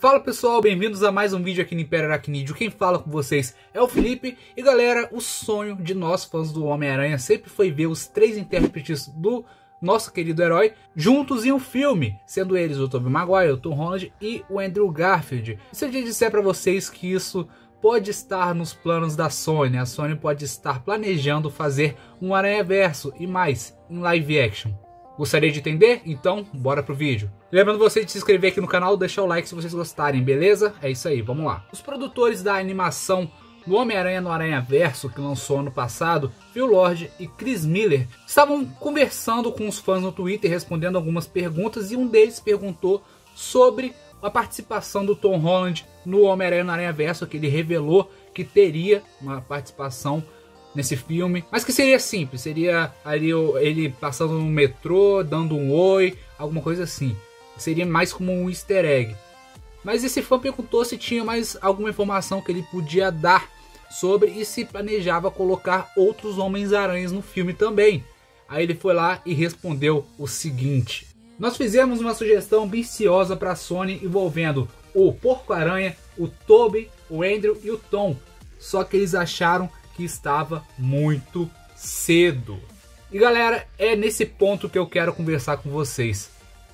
Fala pessoal, bem-vindos a mais um vídeo aqui no Império Aracnídeo. Quem fala com vocês é o Felipe. E galera, o sonho de nós fãs do Homem-Aranha sempre foi ver os três intérpretes do nosso querido herói juntos em um filme, sendo eles o Tobey Maguire, o Tom Holland e o Andrew Garfield. E se eu disser para vocês que isso pode estar nos planos da Sony, a Sony pode estar planejando fazer um Aranhaverso e mais, em live action. Gostaria de entender? Então, bora pro vídeo. Lembrando você de se inscrever aqui no canal, deixar o like se vocês gostarem, beleza? É isso aí, vamos lá. Os produtores da animação do Homem-Aranha no Aranhaverso, que lançou ano passado, Phil Lord e Chris Miller, estavam conversando com os fãs no Twitter, respondendo algumas perguntas, e um deles perguntou sobre a participação do Tom Holland no Homem-Aranha no Aranhaverso, que ele revelou que teria uma participação nesse filme, mas que seria simples, seria ali ele passando no metrô, dando um oi, alguma coisa assim. Seria mais como um easter egg. Mas esse fã perguntou se tinha mais alguma informação que ele podia dar sobre e se planejava colocar outros Homens-Aranhas no filme também. Aí ele foi lá e respondeu o seguinte: nós fizemos uma sugestão ambiciosa para a Sony envolvendo o Porco-Aranha, o Tobey, o Andrew e o Tom, só que eles acharam que estava muito cedo. E galera, é nesse ponto que eu quero conversar com vocês.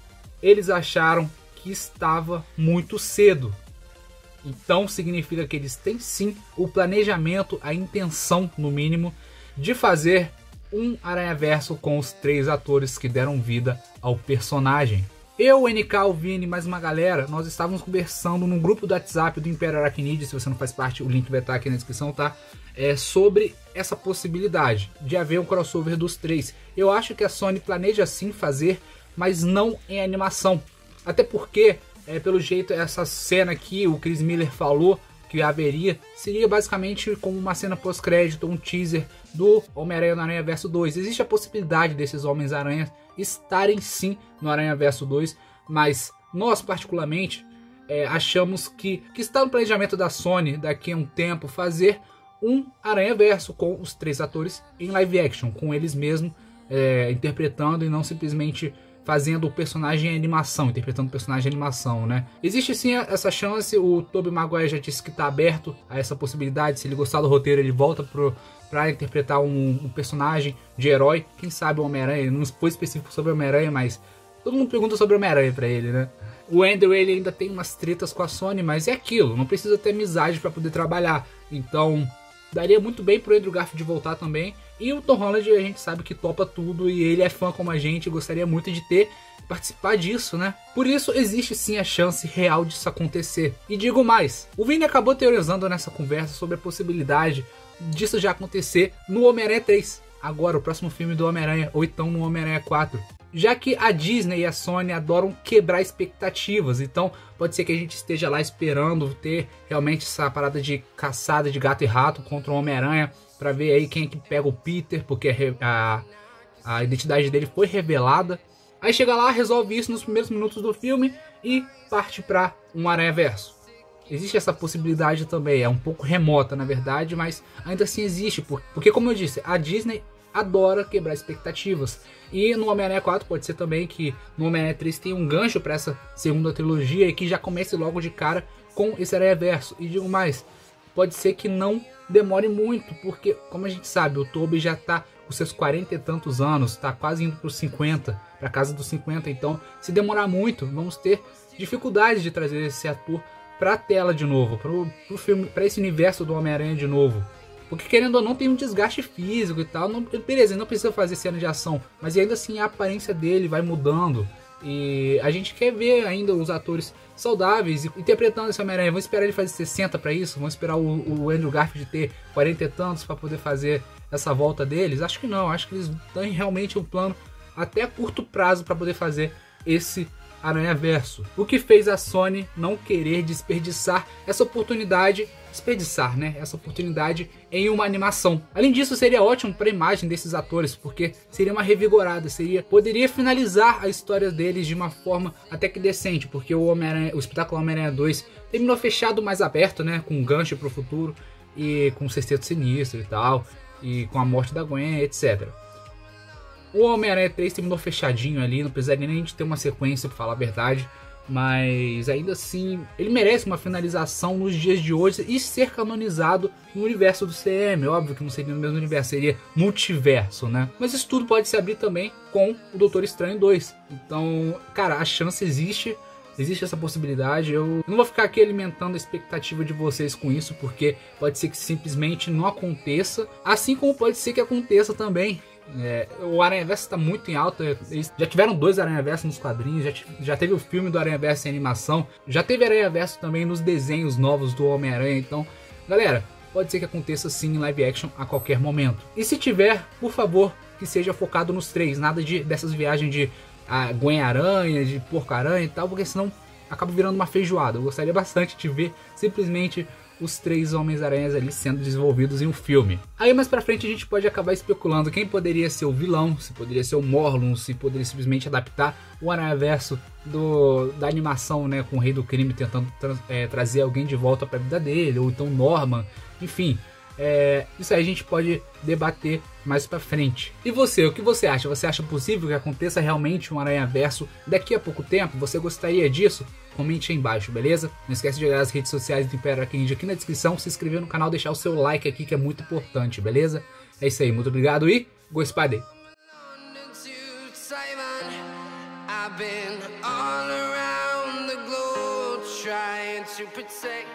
Eles acharam que estava muito cedo. Então significa que eles têm sim o planejamento, a intenção no mínimo, de fazer um Aranhaverso com os três atores que deram vida ao personagem. Eu, o NK, o Vini e mais uma galera, nós estávamos conversando num grupo do WhatsApp do Império Aracnídeo. Se você não faz parte, o link vai estar aqui na descrição, tá? Sobre essa possibilidade de haver um crossover dos três. Eu acho que a Sony planeja sim fazer, mas não em animação. Até porque, pelo jeito, essa cena que o Chris Miller falou que haveria, seria basicamente como uma cena pós-crédito, um teaser do Homem-Aranha no Aranhaverso 2. Existe a possibilidade desses Homens-Aranhas estarem sim no Aranhaverso 2, mas nós particularmente achamos que está no planejamento da Sony daqui a um tempo fazer um Aranhaverso com os três atores em live action, com eles mesmos interpretando e não simplesmente fazendo o personagem em animação, interpretando o personagem em animação, né? Existe sim essa chance, o Tobey Maguire já disse que está aberto a essa possibilidade. Se ele gostar do roteiro, ele volta para interpretar um personagem de herói. Quem sabe o Homem-Aranha, ele não foi específico sobre o Homem-Aranha, mas todo mundo pergunta sobre o Homem-Aranha para ele, né? O Andrew, ele ainda tem umas tretas com a Sony, mas é aquilo, não precisa ter amizade para poder trabalhar. Então, daria muito bem pro Andrew Garfield voltar também. E o Tom Holland, a gente sabe que topa tudo e ele é fã como a gente, gostaria muito de participar disso, né? Por isso existe sim a chance real disso acontecer. E digo mais, o Vini acabou teorizando nessa conversa sobre a possibilidade disso já acontecer no Homem-Aranha 3, agora o próximo filme do Homem-Aranha, ou então no Homem-Aranha 4. Já que a Disney e a Sony adoram quebrar expectativas, então pode ser que a gente esteja lá esperando ter realmente essa parada de caçada de gato e rato contra o Homem-Aranha, para ver aí quem é que pega o Peter, porque a identidade dele foi revelada. Aí chega lá, resolve isso nos primeiros minutos do filme e parte para um Aranhaverso. Existe essa possibilidade também, é um pouco remota na verdade, mas ainda assim existe, porque como eu disse, a Disney adora quebrar expectativas. E no Homem-Aranha 4 pode ser também que no Homem-Aranha 3 tem um gancho para essa segunda trilogia e que já comece logo de cara com esse Aranhaverso. E digo mais, pode ser que não demore muito, porque como a gente sabe, o Tobey já tá com seus 40 e tantos anos, tá quase indo para os 50, para casa dos 50, então se demorar muito, vamos ter dificuldades de trazer esse ator para a tela de novo, pro filme, para esse universo do Homem-Aranha de novo. Porque querendo ou não tem um desgaste físico e tal, beleza, não precisa fazer cena de ação, mas ainda assim a aparência dele vai mudando. E a gente quer ver ainda os atores saudáveis interpretando esse Homem-Aranha. Vamos esperar ele fazer 60 para isso? Vamos esperar o Andrew Garfield ter 40 e tantos para poder fazer essa volta deles? Acho que não, acho que eles têm realmente um plano até a curto prazo para poder fazer esse Aranhaverso. O que fez a Sony não querer desperdiçar essa oportunidade, essa oportunidade em uma animação. Além disso, seria ótimo para a imagem desses atores, porque seria uma revigorada, poderia finalizar a história deles de uma forma até que decente, porque o espetáculo Homem-Aranha 2 terminou fechado, mais aberto, né, com um gancho para o futuro e com o Sexteto Sinistro e tal, e com a morte da Gwen, etc. O Homem-Aranha 3 terminou fechadinho ali, não precisaria nem de ter uma sequência, pra falar a verdade. mas ainda assim ele merece uma finalização nos dias de hoje e ser canonizado no universo do CM. Óbvio que não seria no mesmo universo, seria multiverso, né? Mas isso tudo pode se abrir também com o Doutor Estranho 2. Então, cara, a chance existe essa possibilidade. Eu não vou ficar aqui alimentando a expectativa de vocês com isso, porque pode ser que simplesmente não aconteça, assim como pode ser que aconteça também. O Aranhaverso está muito em alta. Eles já tiveram 2 Aranhaversos nos quadrinhos, já teve o filme do Aranhaverso em animação, já teve Aranhaverso também nos desenhos novos do Homem-Aranha. Então, galera, pode ser que aconteça sim em live action a qualquer momento. E se tiver, por favor, que seja focado nos 3, nada dessas viagens de Gwen-Aranha, de Porco-Aranha e tal, porque senão acaba virando uma feijoada. Eu gostaria bastante de ver simplesmente os 3 Homens-Aranhas ali sendo desenvolvidos em um filme. Aí mais pra frente a gente pode acabar especulando quem poderia ser o vilão, se poderia ser o Morlun, se poderia simplesmente adaptar o Aranhaverso da animação, né, com o Rei do Crime tentando trazer alguém de volta pra vida dele, ou então Norman, enfim. Isso aí a gente pode debater mais pra frente. E você, o que você acha? Você acha possível que aconteça realmente um Aranhaverso daqui a pouco tempo? Você gostaria disso? Comente aí embaixo, beleza? Não esquece de olhar as redes sociais do Império Aracnídeo aqui na descrição, se inscrever no canal, deixar o seu like aqui que é muito importante, beleza? É isso aí, muito obrigado e Go Spider! I've been all around the globe trying to protect